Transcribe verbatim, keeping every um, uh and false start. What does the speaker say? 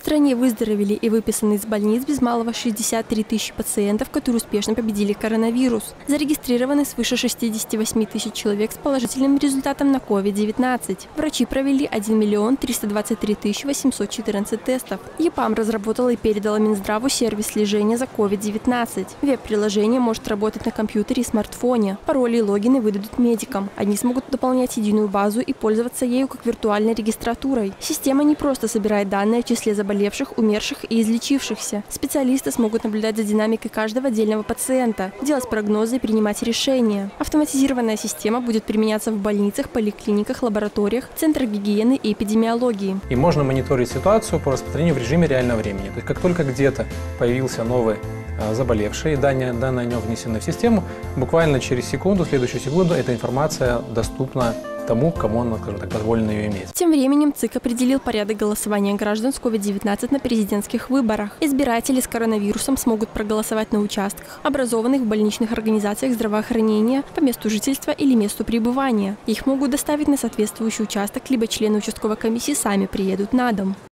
стране выздоровели и выписаны из больниц без малого шестьдесят три тысячи пациентов, которые успешно победили коронавирус. Зарегистрированы свыше шестидесяти восьми тысяч человек с положительным результатом на ковид девятнадцать. Врачи провели один миллион триста двадцать три тысячи восемьсот четырнадцать тестов. ЕПАМ разработала и передала Минздраву сервис слежения за ковид девятнадцать. Веб-приложение может работать на компьютере и смартфоне. Пароли и логины выдадут медикам. Они смогут дополнять единую базу и пользоваться ею как виртуальной регистратурой. Система не просто собирает данные о числе заболевших, умерших и излечившихся. Специалисты смогут наблюдать за динамикой каждого отдельного пациента, делать прогнозы и принимать решения. Автоматизированная система будет применяться в больницах, поликлиниках, лабораториях, центрах гигиены и эпидемиологии. И можно мониторить ситуацию по распространению в режиме реального времени. То есть как только где-то появился новый заболевший, данные, данные о нем внесены в систему, буквально через секунду, следующую секунду эта информация доступна тому, кому он, скажем так, позволено ее иметь. Тем временем ЦИК определил порядок голосования граждан с ковид девятнадцать на президентских выборах. Избиратели с коронавирусом смогут проголосовать на участках, образованных в больничных организациях здравоохранения, по месту жительства или месту пребывания. Их могут доставить на соответствующий участок, либо члены участковой комиссии сами приедут на дом.